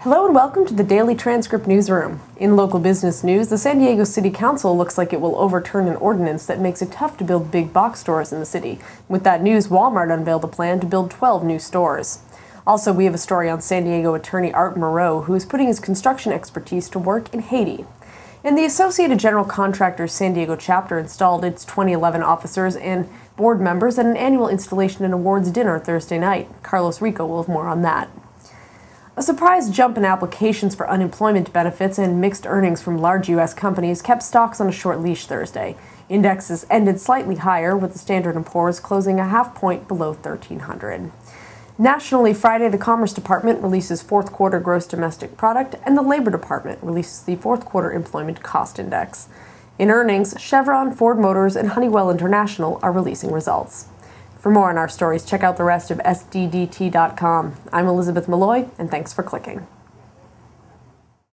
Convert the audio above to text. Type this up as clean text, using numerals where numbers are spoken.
Hello and welcome to the Daily Transcript Newsroom. In local business news, the San Diego City Council looks like it will overturn an ordinance that makes it tough to build big box stores in the city. With that news, Walmart unveiled a plan to build 12 new stores. Also, we have a story on San Diego attorney Art Moreau, who is putting his construction expertise to work in Haiti. And the Associated General Contractors San Diego chapter installed its 2011 officers and board members at an annual installation and awards dinner Thursday night. Carlos Rico will have more on that. A surprise jump in applications for unemployment benefits and mixed earnings from large U.S. companies kept stocks on a short leash Thursday. Indexes ended slightly higher, with the Standard & Poor's closing a half point below 1,300. Nationally, Friday, the Commerce Department releases fourth quarter gross domestic product, and the Labor Department releases the fourth quarter employment cost index. In earnings, Chevron, Ford Motors, and Honeywell International are releasing results. For more on our stories, check out the rest of SDDT.com. I'm Elizabeth Malloy, and thanks for clicking.